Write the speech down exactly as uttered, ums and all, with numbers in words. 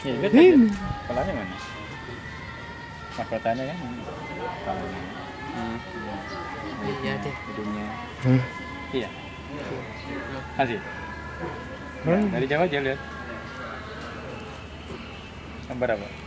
Iya, lihat Ini. aja. Kepalanya mana? Mahkotanya kan? Kepalanya. Hmm. Iya deh. Hidungnya. Hah? Iya. Masih. Hah? Ya, dari jauh aja lihat. Gambar apa?